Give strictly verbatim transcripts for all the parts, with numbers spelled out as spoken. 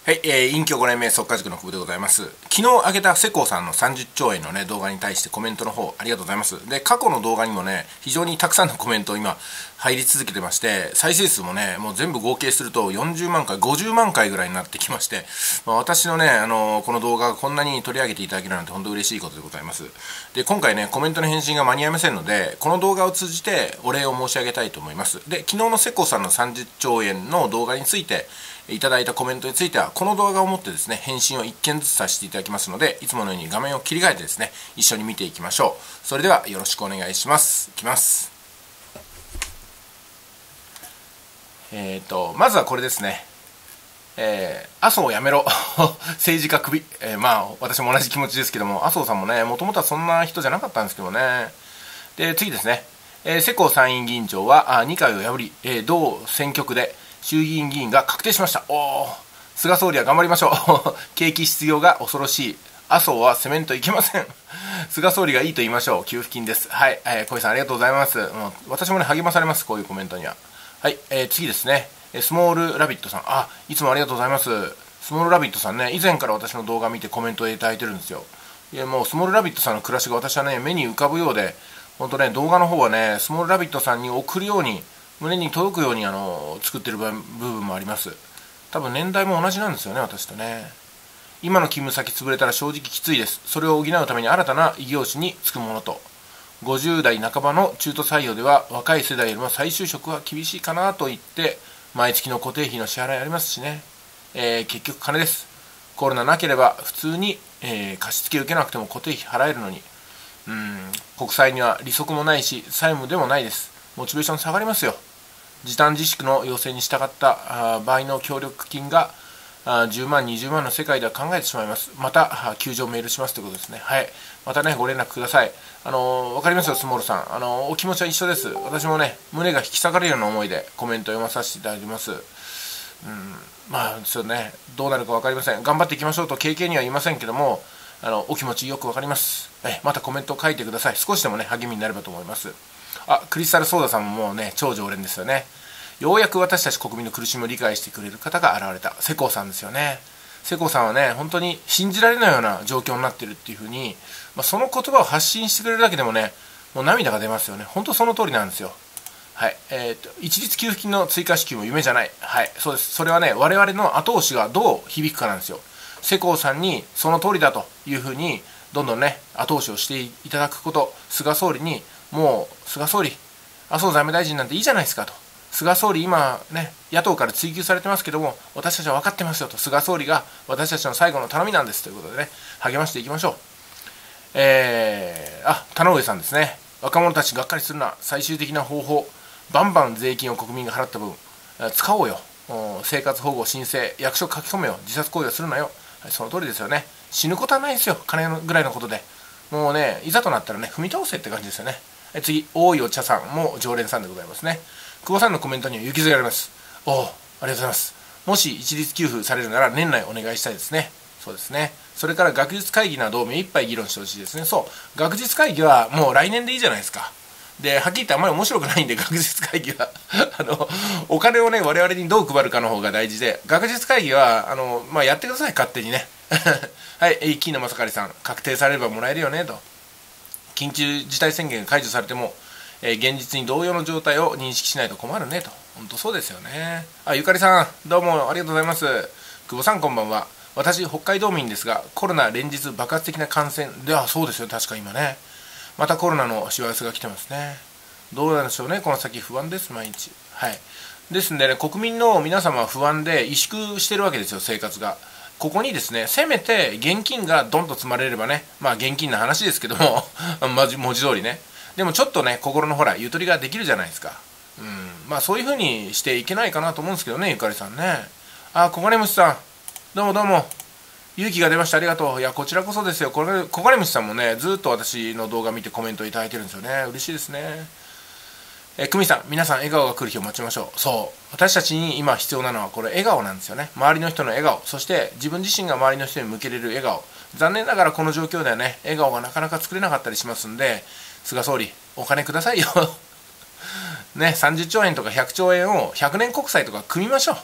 はい、えー、隠居ごねんめ速稼塾の久保でございます。昨日上げた世耕さんのさんじゅっちょうえんのね、動画に対してコメントの方、ありがとうございます。で、過去の動画にもね、非常にたくさんのコメント今、入り続けてまして、再生数もね、もう全部合計するとよんじゅうまんかい、ごじゅうまんかいぐらいになってきまして、まあ、私のね、あのー、この動画がこんなに取り上げていただけるなんて本当嬉しいことでございます。で、今回ね、コメントの返信が間に合いませんので、この動画を通じてお礼を申し上げたいと思います。で、昨日の世耕さんのさんじゅっちょうえんの動画について、いただいたコメントについてはこの動画をもってですね返信をいっけんずつさせていただきますので、いつものように画面を切り替えてですね一緒に見ていきましょう。それではよろしくお願いします。いきます。えっとまずはこれですね。えー、麻生をやめろ政治家クビ、えー、まあ私も同じ気持ちですけども、麻生さんもねもともとはそんな人じゃなかったんですけどね。で次ですね、えー、世耕参院議員長はあにかいを破り、えー、同選挙区で衆議院議員が確定しました。おー、菅総理は頑張りましょう景気失業が恐ろしい。麻生は攻めんといけません菅総理がいいと言いましょう。給付金です。はい、えー、小井さんありがとうございます。もう私もね励まされます、こういうコメントには。はい、えー、次ですね、スモールラビットさん、あ、いつもありがとうございます。スモールラビットさんね、以前から私の動画見てコメントをいただいてるんですよ。いやもうスモールラビットさんの暮らしが私はね目に浮かぶようで、本当ね動画の方はねスモールラビットさんに送るように、胸に届くようにあの作ってる部分もあります。多分年代も同じなんですよね、私とね。今の勤務先潰れたら正直きついです。それを補うために新たな異業種に就くものと。ごじゅうだいなかばの中途採用では若い世代よりも再就職は厳しいかなと言って、毎月の固定費の支払いありますしね、えー、結局金です。コロナなければ普通に、えー、貸し付け受けなくても固定費払えるのに、うーん国債には利息もないし債務でもないです。モチベーション下がりますよ。時短自粛の要請に従った場合の協力金がじゅうまんにじゅうまんの世界では考えてしまいます。また救助メールしますということですね。はい、またねご連絡ください。あの分かりますよ、スモールさん。あのお気持ちは一緒です。私もね胸が引き裂かれるような思いでコメントを読まさせていただきます。うん、まあですよね、どうなるか分かりません。頑張っていきましょうと軽々には言いませんけども、あのお気持ちよく分かります。えまたコメントを書いてください。少しでもね励みになればと思います。あ、クリスタルソーダさんももうね超常連ですよね。ようやく私たち国民の苦しみを理解してくれる方が現れた。世耕さんですよね。世耕さんはね本当に信じられないような状況になっているっていうふうに、まあ、その言葉を発信してくれるだけでもねもう涙が出ますよね。本当その通りなんですよ。はい、えーと、一律給付金の追加支給も夢じゃない。はい、そうです。それはね我々の後押しがどう響くかなんですよ。世耕さんにその通りだというふうにどんどんね後押しをしていただくこと。菅総理にもう菅総理、麻生財務大臣なんていいじゃないですかと。菅総理今ね野党から追及されてますけども、私たちは分かってますよと。菅総理が私たちの最後の頼みなんですということでね励ましていきましょう。えー、あ、田上さんですね。若者たちがっかりするな。最終的な方法、バンバン税金を国民が払った分使おうよ。生活保護申請、役所書き込めよ。自殺行為をするなよ。はい、その通りですよね。死ぬことはないですよ、金ぐらいのことで。もうねいざとなったらね踏み倒せって感じですよね。え次、大井お茶さんも常連さんでございますね。久保さんのコメントには行きずがあります。おお、ありがとうございます。もし一律給付されるなら年内お願いしたいですね。そうですね。それから学術会議などを目いっぱい議論してほしいですね。そう、学術会議はもう来年でいいじゃないですか。で、はっきり言ってあんまり面白くないんで、学術会議はあのお金をね我々にどう配るかの方が大事で、学術会議はあの、まあ、やってください、勝手にねはい、木野正刈さん、確定されればもらえるよねと。緊急事態宣言が解除されても、えー、現実に同様の状態を認識しないと困るねと。本当そうですよね。あ、ゆかりさんどうもありがとうございます。久保さんこんばんは。私北海道民ですが、コロナ連日爆発的な感染では。そうですよ、確か今ねまたコロナのしわ寄せが来てますね。どうなんでしょうね、この先不安です、毎日。はいですんでね、国民の皆様は不安で萎縮してるわけですよ、生活が。ここにですね、せめて現金がドンと積まれればね、まあ現金の話ですけども文字通りね、でもちょっとね心のほらゆとりができるじゃないですか。うん、まあそういう風にしていけないかなと思うんですけどね、ゆかりさんね。あ、コガネムシさんどうもどうも、勇気が出ました、ありがとう。いやこちらこそですよ。これコガネムシさんもねずっと私の動画見てコメントいただいてるんですよね。嬉しいですね。え久美さん、皆さん笑顔が来る日を待ちましょう。そう、私たちに今必要なのはこれ笑顔なんですよね。周りの人の笑顔、そして自分自身が周りの人に向けれる笑顔。残念ながらこの状況ではね笑顔がなかなか作れなかったりしますんで、菅総理お金くださいよね、さんじゅっちょうえんとかひゃくちょうえんをひゃくねん国債とか組みましょう。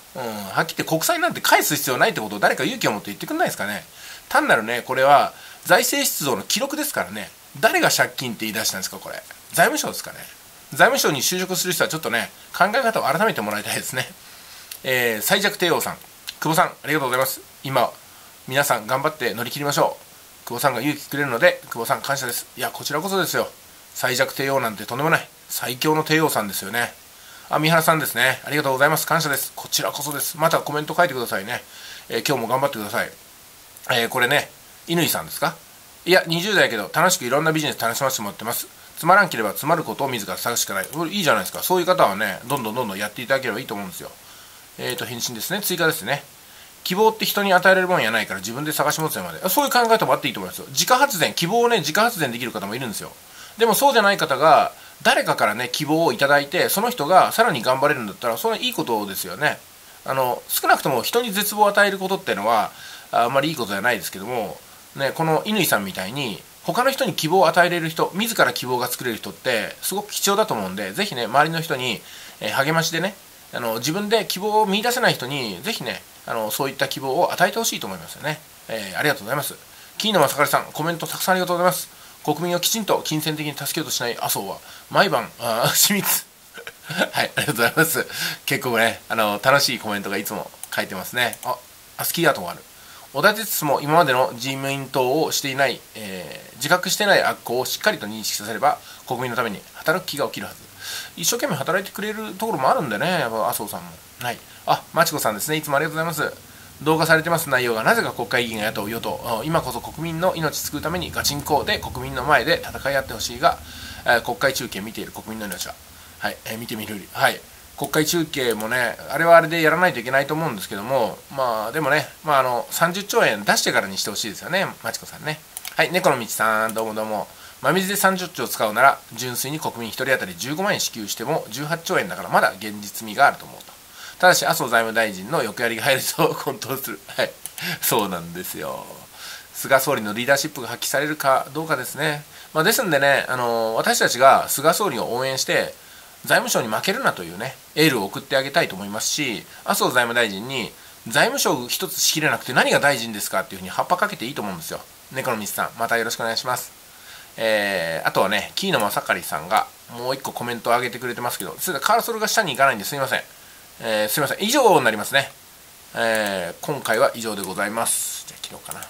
うん、はっきり言って国債なんて返す必要ないってことを誰か勇気を持って言ってくんないですかね。単なるね、これは財政出動の記録ですからね。誰が借金って言い出したんですか、これ。財務省ですかね。財務省に就職する人はちょっとね、考え方を改めてもらいたいですね。えー、最弱帝王さん、久保さん、ありがとうございます。今、皆さん頑張って乗り切りましょう。久保さんが勇気くれるので、久保さん感謝です。いや、こちらこそですよ。最弱帝王なんてとんでもない。最強の帝王さんですよね。あ、三原さんですね。ありがとうございます。感謝です。こちらこそです。またコメント書いてくださいね。えー、今日も頑張ってください。えー、これね、乾さんですか？いや、にじゅう代やけど、楽しくいろんなビジネス楽しませてもらってます。つまらんければつまることを自ら探すしかない。これいいじゃないですか。そういう方はね、どんどんどんどんやっていただければいいと思うんですよ。えーと、返信ですね。追加ですね。希望って人に与えられるもんやないから自分で探し持つよまで。そういう考え方もあっていいと思いますよ。自家発電、希望をね、自家発電できる方もいるんですよ。でもそうじゃない方が、誰かからね、希望をいただいて、その人がさらに頑張れるんだったら、それはいいことですよね。あの、少なくとも人に絶望を与えることっていうのは、あんまりいいことじゃないですけども、ね、この乾さんみたいに、他の人に希望を与えれる人、自ら希望が作れる人って、すごく貴重だと思うんで、ぜひね、周りの人に、えー、励ましでね、あの、自分で希望を見出せない人に、ぜひね、あの、そういった希望を与えてほしいと思いますよね。えー、ありがとうございます。キーノマサカリさん、コメントたくさんありがとうございます。国民をきちんと金銭的に助けようとしない麻生は、毎晩、あ緻密。はい、ありがとうございます。結構ね、あの、楽しいコメントがいつも書いてますね。あ、あスキーアートもある。小田哲も今までの自民党をしていない、えー、自覚していない悪行をしっかりと認識させれば、国民のために働く気が起きるはず。一生懸命働いてくれるところもあるんでね、やっぱ麻生さんも。はい。あ、まちこさんですね。いつもありがとうございます。動画されてます内容がなぜか国会議員が野党、与党、今こそ国民の命救うためにガチンコで国民の前で戦い合ってほしいが、えー、国会中継見ている国民の命は、はい、えー、見てみるより、はい、国会中継もね、あれはあれでやらないといけないと思うんですけども、まあでもね、まああの、さんじゅっちょうえん出してからにしてほしいですよね、まちこさんね。はい、猫の道さん、どうもどうも。真水でさんじゅっちょう使うなら、純粋に国民ひとり当たりじゅうごまんえん支給してもじゅうはっちょうえんだからまだ現実味があると思うと。ただし、麻生財務大臣の横やりが入ると混沌する。はい。そうなんですよ。菅総理のリーダーシップが発揮されるかどうかですね。まあ、ですんでね、あの、私たちが菅総理を応援して、財務省に負けるなというね、エールを送ってあげたいと思いますし、麻生財務大臣に、財務省一つ仕切れなくて何が大臣ですかっていうふうに葉っぱかけていいと思うんですよ。猫の道さん、またよろしくお願いします。えー、あとはね、キーノマサカリさんがもう一個コメントを上げてくれてますけど、それでカーソルが下に行かないんですいません。えー、すいません。以上になりますね。えー、今回は以上でございます。じゃあ切ろうかな。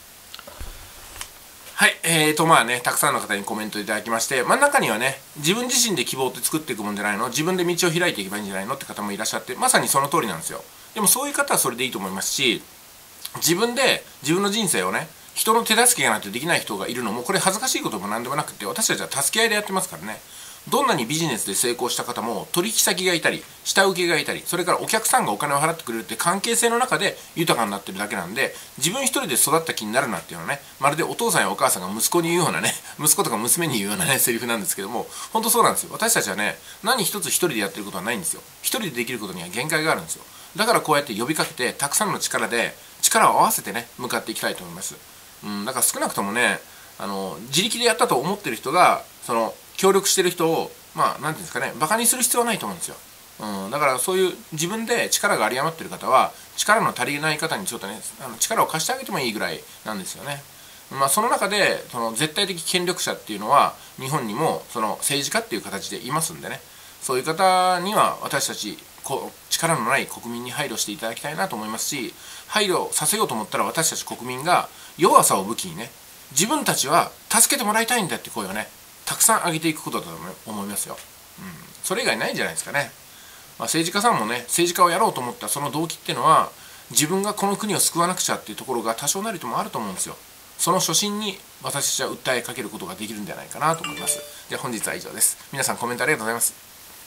はい。えーと、まあね、たくさんの方にコメントいただきまして、真ん中にはね、自分自身で希望って作っていくもんじゃないの？自分で道を開いていけばいいんじゃないのって方もいらっしゃって、まさにその通りなんですよ。でもそういう方はそれでいいと思いますし、自分で自分の人生をね、人の手助けがないとできない人がいるのも、これ恥ずかしいことも何でもなくて、私たちは助け合いでやってますからね。どんなにビジネスで成功した方も取引先がいたり下請けがいたり、それからお客さんがお金を払ってくれるって関係性の中で豊かになってるだけなんで、自分一人で育った気になるなっていうのはね、まるでお父さんやお母さんが息子に言うようなね、息子とか娘に言うようなねセリフなんですけども、本当そうなんですよ。私たちはね、何一つ一人でやってることはないんですよ。一人でできることには限界があるんですよ。だからこうやって呼びかけて、たくさんの力で力を合わせてね向かっていきたいと思います。うん、だから少なくともね、あの自力でやったと思ってる人がその協力してる人を、まあ、なんていうんですかね、バカにする必要はないと思うんですよ。うん、だからそういう自分で力が有り余ってる方は、力の足りない方にちょっとね、あの力を貸してあげてもいいぐらいなんですよね。まあ、その中で、その絶対的権力者っていうのは、日本にもその政治家っていう形でいますんでね、そういう方には私たち、こう力のない国民に配慮していただきたいなと思いますし、配慮させようと思ったら私たち国民が弱さを武器にね、自分たちは助けてもらいたいんだって声をね、たくさん上げていくことだと思いますよ。うん、それ以外ないんじゃないですかね。まあ、政治家さんもね、政治家をやろうと思ったその動機っていうのは、自分がこの国を救わなくちゃっていうところが多少なりともあると思うんですよ。その初心に私たちは訴えかけることができるんじゃないかなと思います。では本日は以上です。皆さんコメントありがとうございます。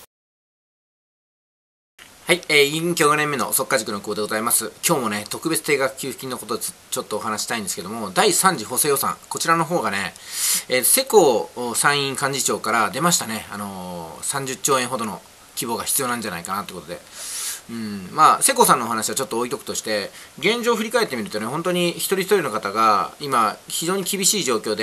はい、えー、隠居ごねんめの速稼塾の久保でございます。今日もね、特別定額給付金のことをちょっとお話したいんですけども、だいさん次補正予算、こちらの方がね、えー、世耕参院幹事長から出ましたね、あのー、さんじゅっちょうえんほどの規模が必要なんじゃないかなということで、うん、まあ、世耕さんのお話はちょっと置いとくとして、現状を振り返ってみるとね、本当に一人一人の方が今、非常に厳しい状況で、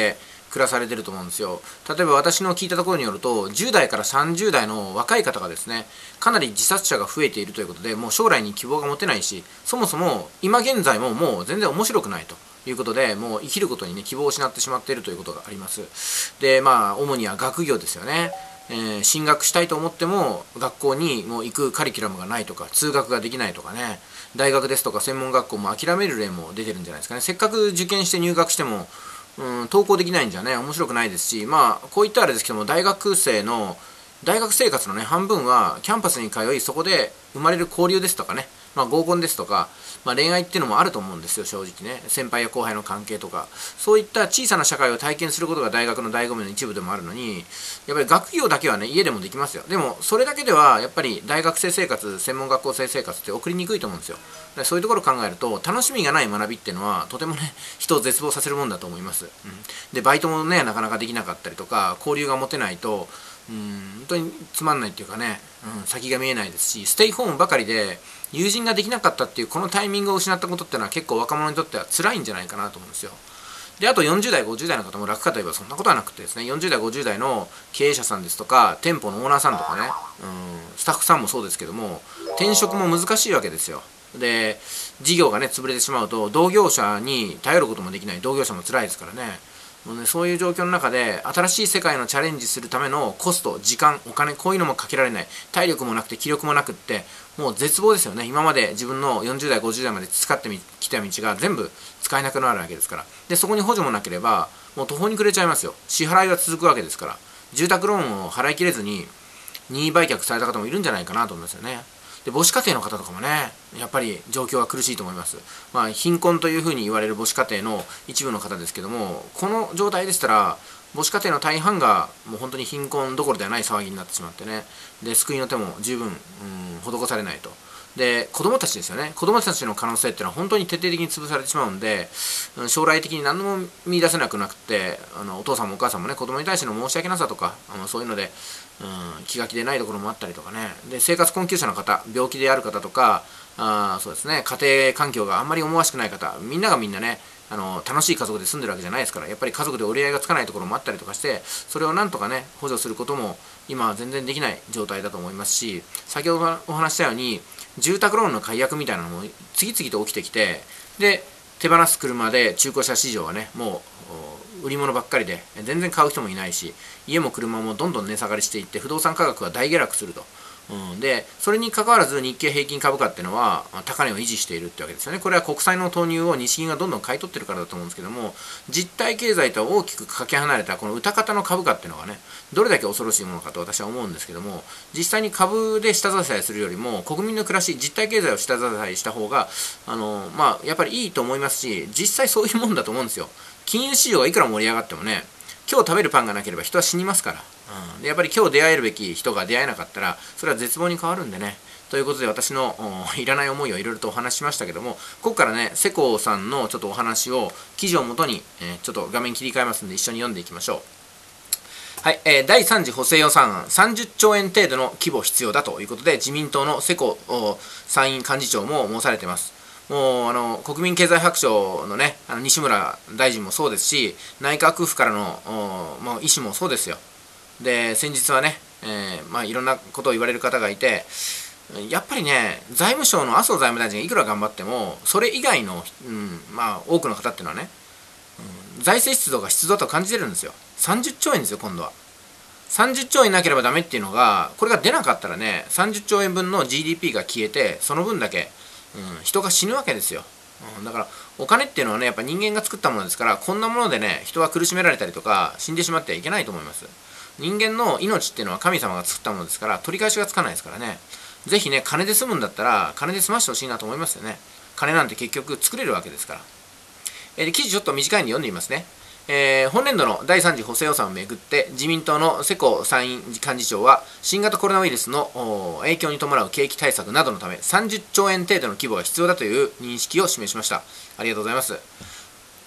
暮らされてると思うんですよ。例えば私の聞いたところによると、じゅう代からさんじゅう代の若い方がですね、かなり自殺者が増えているということで、もう将来に希望が持てないし、そもそも今現在ももう全然面白くないということで、もう生きることにね、希望を失ってしまっているということがあります。で、まあ、主には学業ですよね。えー、進学したいと思っても学校にもう行くカリキュラムがないとか、通学ができないとかね、大学ですとか専門学校も諦める例も出てるんじゃないですかね。せっかく受験して入学しても、うん、登校できないんじゃね、面白くないですし、まあ、こういったあれですけども、大学生の、大学生活のね、半分はキャンパスに通い、そこで生まれる交流ですとかね、まあ、合コンですとか、まあ、恋愛っていうのもあると思うんですよ、正直ね。先輩や後輩の関係とか。そういった小さな社会を体験することが大学の醍醐味の一部でもあるのに、やっぱり学業だけはね、家でもできますよ。でも、それだけでは、やっぱり大学生生活、専門学校生生活って送りにくいと思うんですよ。でそういうところを考えると、楽しみがない学びっていうのは、とてもね、人を絶望させるもんだと思います。うん、で、バイトもね、なかなかできなかったりとか、交流が持てないと、うん、本当につまんないっていうかね、うん、先が見えないですし、ステイホームばかりで友人ができなかったっていうこのタイミングを失ったことっていうのは結構若者にとっては辛いんじゃないかなと思うんですよ。で、あとよんじゅう代、ごじゅう代の方も楽かといえばそんなことはなくてですね、よんじゅう代、ごじゅう代の経営者さんですとか、店舗のオーナーさんとかね、うん、スタッフさんもそうですけども、転職も難しいわけですよ。で、事業がね、潰れてしまうと、同業者に頼ることもできない、同業者も辛いですからね。もうね、そういう状況の中で新しい世界のチャレンジするためのコスト、時間、お金、こういうのもかけられない、体力もなくて気力もなくって、もう絶望ですよね。今まで自分のよんじゅう代、ごじゅう代まで培ってきた道が全部使えなくなるわけですから。で、そこに補助もなければ、もう途方に暮れちゃいますよ。支払いは続くわけですから。住宅ローンを払い切れずに、任意売却された方もいるんじゃないかなと思いますよね。で、母子家庭の方とかもね、やっぱり状況は苦しいと思います。まあ、貧困というふうに言われる母子家庭の一部の方ですけども、この状態でしたら、母子家庭の大半がもう本当に貧困どころではない騒ぎになってしまってね、で、救いの手も十分、うん、施されないと。で、子供たちですよね。子供たちの可能性っていうのは本当に徹底的に潰されてしまうんで、将来的に何も見出せなくなくて、あのお父さんもお母さんもね、子供に対しての申し訳なさとか、あのそういうので、うん、気が気でないところもあったりとかね。で、生活困窮者の方、病気である方とか、あそうですね、家庭環境があんまり思わしくない方、みんながみんなね、あの楽しい家族で住んでるわけじゃないですから、やっぱり家族で折り合いがつかないところもあったりとかして、それをなんとかね、補助することも今は全然できない状態だと思いますし、先ほどお話したように、住宅ローンの解約みたいなのも次々と起きてきて、で、手放す車で中古車市場はね、もう売り物ばっかりで、全然買う人もいないし、家も車もどんどん値下がりしていって、不動産価格が大下落すると。うん、で、それに関わらず日経平均株価っていうのは高値を維持しているってわけですよね。これは国債の投入を日銀がどんどん買い取ってるからだと思うんですけども、実体経済と大きくかけ離れたこの歌方の株価っていうのがね、どれだけ恐ろしいものかと私は思うんですけども、実際に株で下支えするよりも国民の暮らし、実体経済を下支えした方が、あの、まあ、やっぱりいいと思いますし、実際そういうもんだと思うんですよ。金融市場がいくら盛り上がってもね、今日食べるパンがなければ人は死にますから。うん、でやっぱり今日出会えるべき人が出会えなかったら、それは絶望に変わるんでね。ということで私のいらない思いをいろいろとお話ししましたけども、ここからね、世耕さんのちょっとお話を、記事をもとに、えー、ちょっと画面切り替えますので一緒に読んでいきましょう。はい、えー、だいさん次補正予算案さんじゅっちょうえん程度の規模必要だということで、自民党の世耕参院幹事長も申されています。もうあの国民経済白書のね、あの西村大臣もそうですし、内閣府からのもう意思もそうですよ。で、先日はね、えーまあ、いろんなことを言われる方がいて、やっぱりね、財務省の麻生財務大臣がいくら頑張っても、それ以外の、うんまあ、多くの方っていうのはね、うん、財政出動が必要だと感じてるんですよ。さんじゅっちょうえんですよ、今度は。さんじゅっちょうえんなければダメっていうのが、これが出なかったらね、さんじゅっちょうえんぶんの ジーディーピー が消えて、その分だけ、うん、人が死ぬわけですよ。うん、だからお金っていうのはね、やっぱ人間が作ったものですから、こんなものでね、人は苦しめられたりとか死んでしまってはいけないと思います。人間の命っていうのは神様が作ったものですから、取り返しがつかないですからね。ぜひね、金で済むんだったら金で済ましてほしいなと思いますよね。金なんて結局作れるわけですから。えー、で記事ちょっと短いんで読んでみますね。えー、本年度のだいさん次補正予算をめぐって自民党の世耕参院幹事長は、新型コロナウイルスの影響に伴う景気対策などのためさんじゅっちょうえん程度の規模が必要だという認識を示しました。ありがとうございます。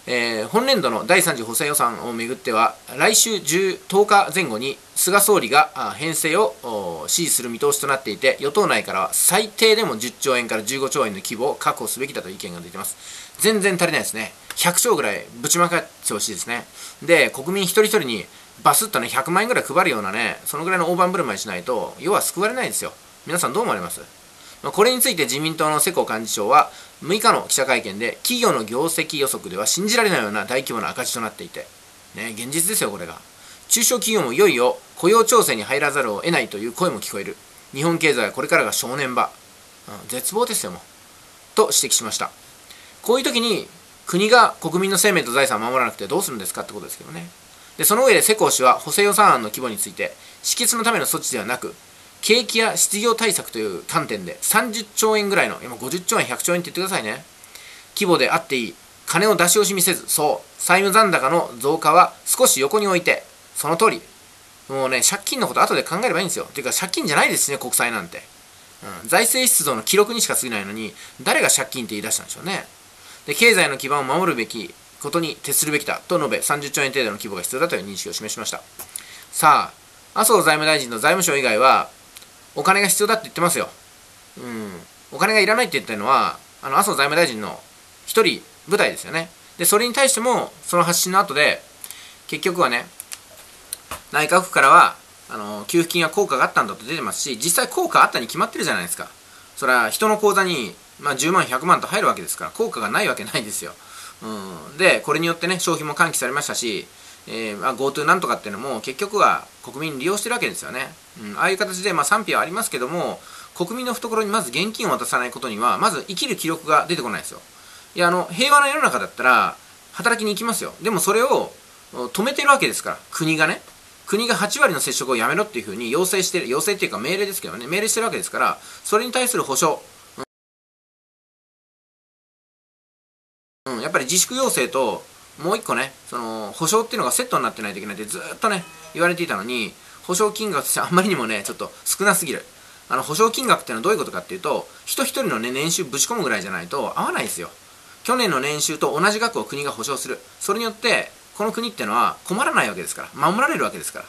えー、本年度のだいさん次補正予算をめぐっては、来週とおかぜん後に菅総理が編成を指示する見通しとなっていて、与党内からは最低でもじゅっちょうえんからじゅうごちょうえんの規模を確保すべきだという意見が出ています。全然足りないですね。ひゃくちょうぐらいぶちまかってほしいですね。で、国民一人一人にバスッとね、ひゃくまんえんぐらい配るようなね、そのぐらいの大盤振る舞いしないと、要は救われないですよ。皆さんどう思われます？これについて自民党の世耕幹事長はむいかの記者会見で、企業の業績予測では信じられないような大規模な赤字となっていて、ね、現実ですよ、これが。中小企業もいよいよ雇用調整に入らざるを得ないという声も聞こえる。日本経済はこれからが正念場。うん、絶望ですよ、もう。と指摘しました。こういう時に国が国民の生命と財産を守らなくてどうするんですかってことですけどね。で、その上で世耕氏は補正予算案の規模について、支出のための措置ではなく、景気や失業対策という観点でさんじゅっちょうえんぐらいの、今ごじゅっちょうえん、ひゃくちょうえんって言ってくださいね。規模であっていい。金を出し惜しみせず、そう、債務残高の増加は少し横に置いて、その通り。もうね、借金のこと後で考えればいいんですよ。ていうか借金じゃないですね、国債なんて。うん、財政出動の記録にしか過ぎないのに、誰が借金って言い出したんでしょうね。で、経済の基盤を守るべきことに徹するべきだと述べ、さんじゅっちょうえん程度の規模が必要だという認識を示しました。さあ、麻生財務大臣の財務省以外は、お金が必要だって言ってますよ。うん。お金がいらないって言ってるのは、あの、麻生財務大臣の一人部隊ですよね。で、それに対しても、その発信の後で、結局はね、内閣府からは、あの、給付金は効果があったんだと出てますし、実際効果あったに決まってるじゃないですか。それは人の口座に、まあ、じゅうまん、ひゃくまんと入るわけですから、効果がないわけないですよ。うん。で、これによってね、消費も喚起されましたし、えーまあ、GoTo なんとかっていうのも結局は国民利用してるわけですよね。うん、ああいう形で、まあ、賛否はありますけども、国民の懐にまず現金を渡さないことには、まず生きる気力が出てこないですよ。いや、あの、平和な世の中だったら、働きに行きますよ。でもそれを止めてるわけですから、国がね。国がはちわりの接触をやめろっていうふうに要請してる、要請っていうか命令ですけどね、命令してるわけですから、それに対する保障。うん、やっぱり自粛要請と、もう一個ね、その保証っていうのがセットになってないといけないってずっとね言われていたのに、保証金額としてあんまりにもねちょっと少なすぎる。あの保証金額っていうのはどういうことかっていうと、人一人のね年収ぶち込むぐらいじゃないと合わないですよ。去年の年収と同じ額を国が保証する。それによってこの国っていうのは困らないわけですから、守られるわけですから。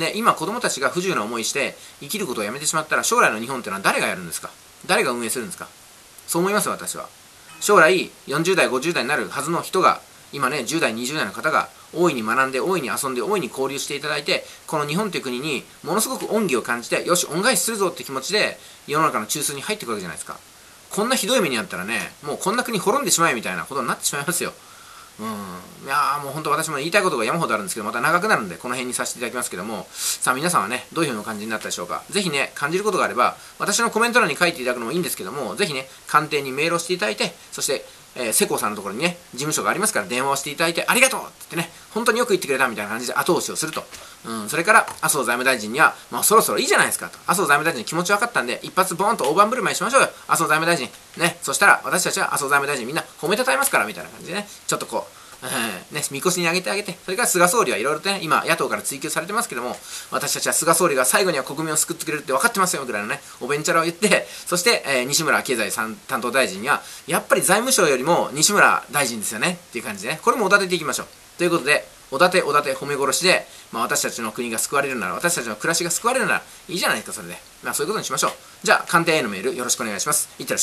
ね、今子供たちが不自由な思いして生きることをやめてしまったら、将来の日本っていうのは誰がやるんですか？誰が運営するんですか？そう思います私は。将来よんじゅうだいごじゅうだいになるはずの人が、今ねじゅうだいにじゅうだいの方が大いに学んで、大いに遊んで、大いに交流していただいて、この日本という国にものすごく恩義を感じて、よし恩返しするぞって気持ちで世の中の中枢に入っていくわけじゃないですか。こんなひどい目にあったらね、もうこんな国滅んでしまえみたいなことになってしまいますよ。うん、いやーもう本当私も言いたいことが山ほどあるんですけど、また長くなるんでこの辺にさせていただきますけども、さあ皆さんはねどういう風な感じになったでしょうか。ぜひね感じることがあれば私のコメント欄に書いていただくのもいいんですけども、ぜひね官邸にメールをしていただいて、そしてえー、世耕さんのところにね事務所がありますから電話をしていただいて、ありがとうって言ってね、本当によく言ってくれたみたいな感じで後押しをすると。うん、それから麻生財務大臣には、まあ、そろそろいいじゃないですかと。麻生財務大臣の気持ち分かったんで一発ボーンと大盤振る舞いしましょうよ麻生財務大臣ね。そしたら私たちは麻生財務大臣みんな褒めたたえますからみたいな感じでね、ちょっとこうえーね、みこしに上げてあげて、それから菅総理はいろいろとね今野党から追及されてますけども、私たちは菅総理が最後には国民を救ってくれるって分かってますよぐらいのねおべんちゃらを言って、そして、えー、西村経済担当大臣にはやっぱり財務省よりも西村大臣ですよねっていう感じでね、これもおだてていきましょうということで、おだておだて褒め殺しで、まあ、私たちの国が救われるなら、私たちの暮らしが救われるならいいじゃないですか。それで、まあ、そういうことにしましょう。じゃあ官邸へのメールよろしくお願いします。いってらっしゃい。